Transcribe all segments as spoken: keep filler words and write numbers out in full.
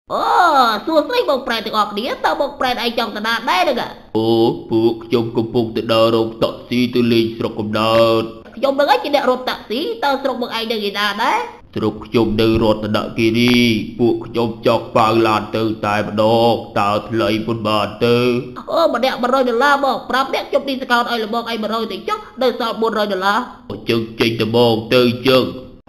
អូសួស្ដីបងប្រែទាំងអស់គ្នាតើបងប្រែឯងចង់ទៅណាដែរហ្នឹងអូពួកខ្ញុំកំពុងទៅដើររោងតាក់ស៊ីទៅលេងស្រុកកំណើតខ្ញុំនឹងឯងជាអ្នករត់តាក់ស៊ីតើស្រុកបងឯងនៅឯណាដែរស្រុកខ្ញុំនៅរតនគិរីពួកខ្ញុំចង់ប៉ាវឡានទៅតែម្ដងតើថ្លៃប៉ុន្មានទៅអូម្នាក់one hundredដុល្លារបងប្រាប់អ្នកខ្ញុំឌីស្កោតឲ្យលបងឯងone hundទៅចុះនៅសល់four hundredដុល្លារអញ្ចឹងចេញទៅបងទៅជើង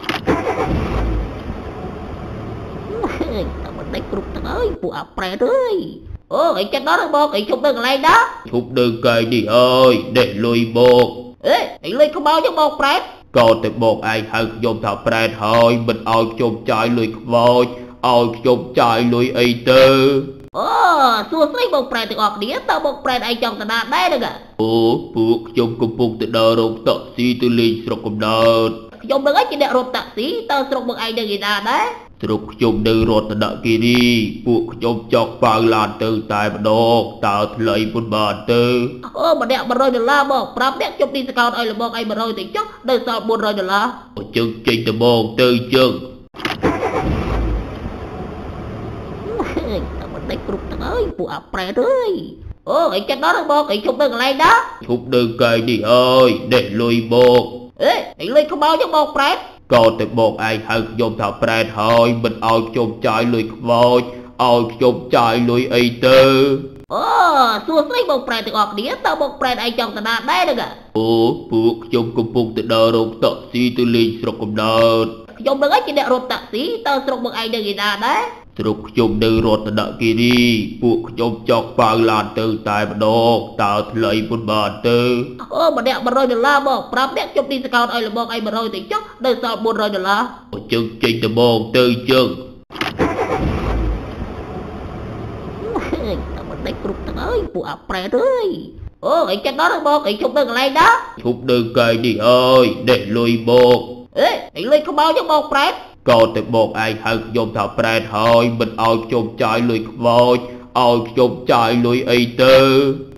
តែមិនដេចគ្រប់ទាំងអើយពួកអាប្រែតអើយអូឯងចិត្តដល់បងឯងជប់នៅកន្លែងណាជប់នៅកែនេះហើយដេះលុយបងអេឯងលុយខ្មោចចឹងបងប្រែតក៏តែបងឯងហៅខ្ញុំថាប្រែតហើយមិនឲ្យខ្ញុំចាយលុយខ្មោចឲ្យខ្ញុំចាយលុយអីទៅអូសួស្ដីបងប្រែតទាំងអស់គ្នាតើបងប្រែតឯងចង់ទៅណាដែរហ្នឹងអូពួកខ្ញុំកំពុងទៅដើររោងតាក់ស៊ីទៅលេងស្រុកកំណើតខ្ញុំនឹងឯងជាអ្នករត់តាក់ស៊ីតើស្រុកបងឯងនៅឯណាដែរស្រុកខ្ញុំនៅរតនគិរីពួកខ្ញុំចង់ប៉ាវឡានទៅតែម្ដងតើថ្លៃប៉ុន្មានទៅអូម្នាក់one hundredដុល្លារបងប្រាប់អ្នកខ្ញុំឌីស្កោតឲ្យលបងឯងone hundទៅចុះនៅសល់four hundredដុល្លារអញ្ចឹងចេញទៅបងទៅជើងតែមិនដេចគ្រប់ទាំងអើយពួកអាប្រែតអើយអូឯងចិត្តដល់បងឯងជប់នៅកន្លែងណាជប់នៅកែនេះហើយដេះលុយបងអេឯងលុយខ្មោចចឹងបងប្រែតក៏តែបងឯងហៅខ្ញុំថាប្រែតហើយមិនឲ្យខ្ញុំចាយលុយខ្មោចឲ្យខ្ញុំចាយលុយអីទៅអូសួស្ដីបងប្រែតទាំងអស់គ្នាតើបងប្រែតឯងចង់ទៅណាដែរហ្នឹងអូពួកខ្ញុំកំពុងទៅដើររោងតាក់ស៊ីទៅលេងស្រុកកំណើតខ្ញុំនឹងឯងជាអ្នករត់តាក់ស៊ីតើស្រុកបងឯងនៅឯណាដែរស្រុកខ្ញុំនៅរតនគិរីពួកខ្ញុំចង់ប៉ាវឡានទៅតែម្ដងតើថ្លៃប៉ុន្មានទៅអូម្នាក់one hundredដុល្លារបងប្រាប់អ្នកខ្ញុំឌីស្កោតឲ្យលបងឯងone hundទៅចុះនៅសល់four hundredដុល្លារអញ្ចឹងចេញទៅបងទៅជើងតែមិនដេចគ្រប់ទាំងអើយពួកអាប្រែតអើយអូឯងចិត្តដល់បងឯងជប់នៅកន្លែងណាជប់នៅកែនេះហើយដេះលុយបងអេឯងលុយខ្មោចចឹងបងប្រែតក៏តែបងឯងហៅខ្ញុំថាប្រែតហើយមិនឲ្យខ្ញុំចាយលុយខ្មោចឲ្យខ្ញុំចាយលុយអីទៅ